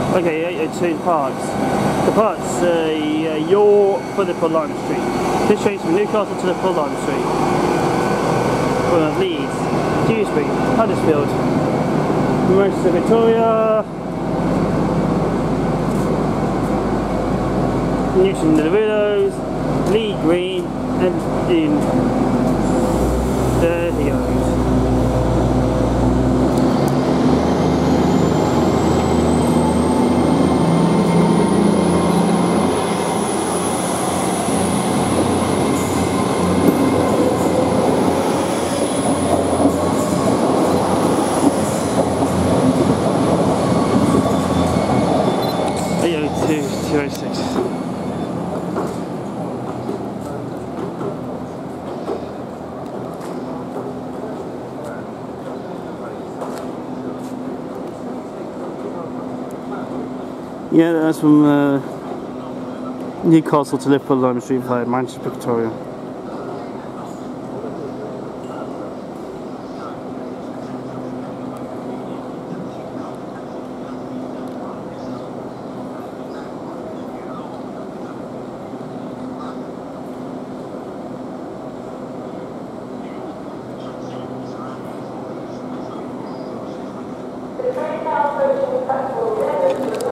Okay, 802 parks. The parks, you're for Liverpool Lime Street. This train's from Newcastle to Liverpool Lime Street. Leeds, Dewsbury, Huddersfield, most of Victoria, Newton-le-Willows, Leeds Green, and in there he goes. Yeah, that's from Newcastle to Liverpool Lime Street via Manchester, Victoria.